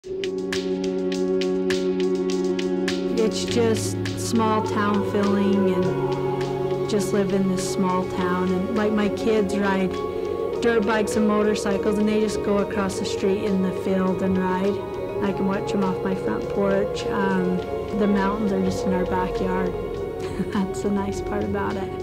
It's just small town feeling and just live in this small town. And like my kids ride dirt bikes and motorcycles and they just go across the street in the field and ride. I can watch them off my front porch. The mountains are just in our backyard. That's the nice part about it.